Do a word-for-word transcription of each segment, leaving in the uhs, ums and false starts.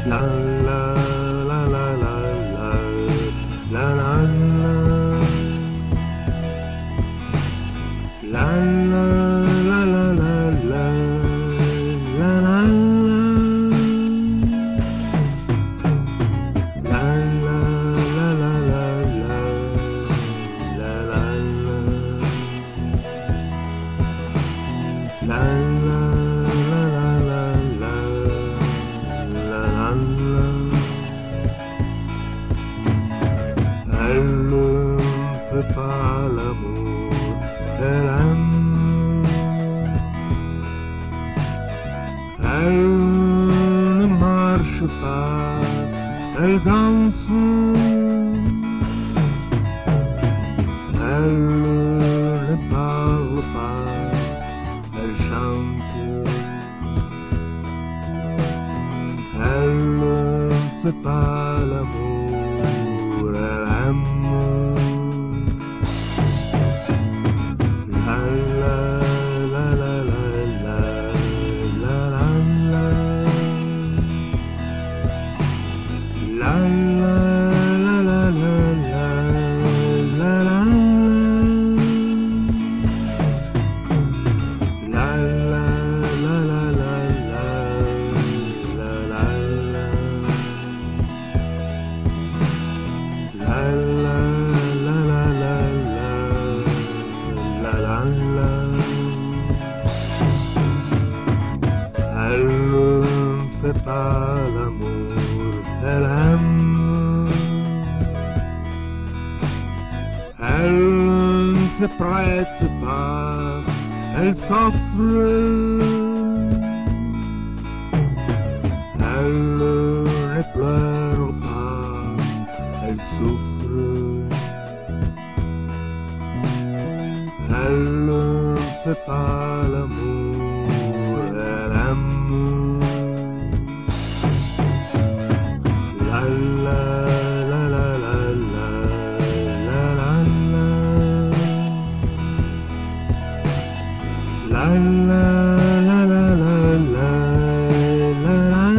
La la la la la la la la la la la la la la la la Elle ne fait pas l'amour, elle aime. Elle ne marche pas, elle danse. Elle ne parle pas, elle chante. Elle ne fait pas l'amour, elle aime. La la la la la la la la la la la la la la la Elle ne fait pas l'amour, elle aime. Elle ne se prête pas, elle s'offre. Elle ne pleure pas, elle souffre. Elle ne fait pas l'amour, elle aime. La la la la la la la la la la la la la la la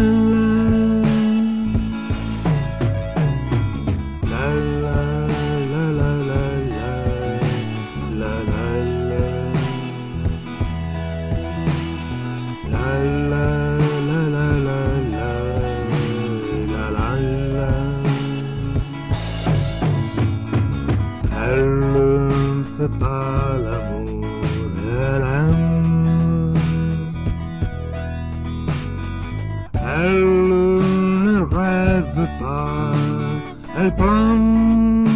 Elle ne fait pas l'amour, elle aime. Elle ne rêve pas, elle plane.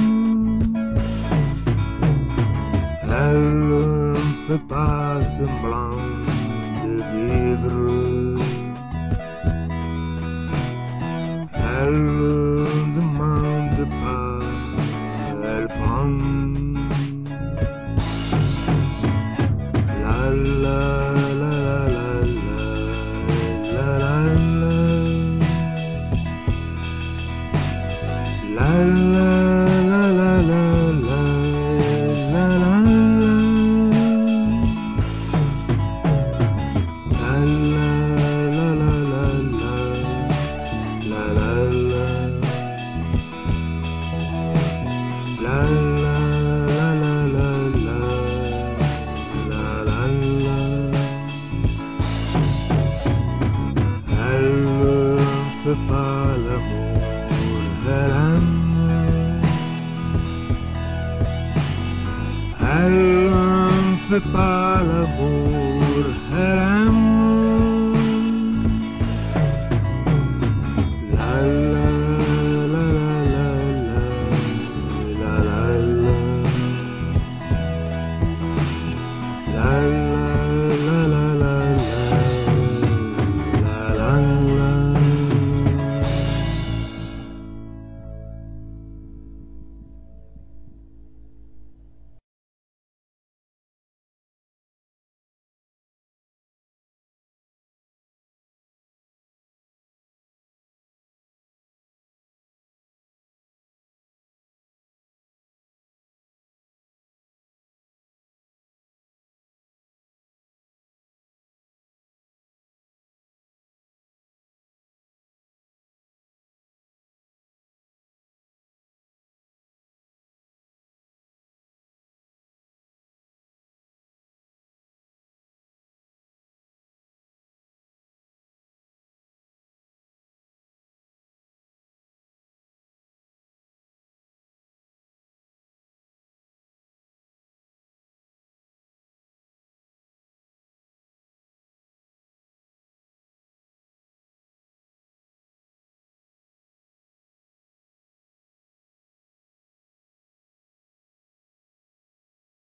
Elle ne fait pas semblant de vivre. Elle ne demande pas, elle prend. La la la la la la la la la la la la la la la pas l'amour, elle aime. Elle ne fait pas l'amour.